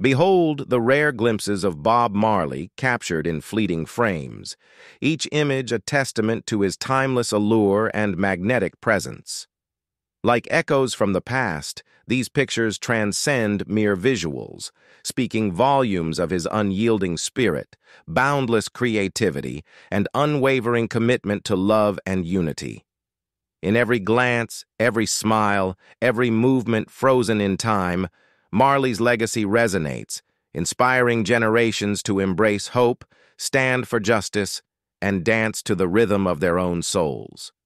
Behold the rare glimpses of Bob Marley captured in fleeting frames, each image a testament to his timeless allure and magnetic presence. Like echoes from the past, these pictures transcend mere visuals, speaking volumes of his unyielding spirit, boundless creativity, and unwavering commitment to love and unity. In every glance, every smile, every movement frozen in time, Marley's legacy resonates, inspiring generations to embrace hope, stand for justice, and dance to the rhythm of their own souls.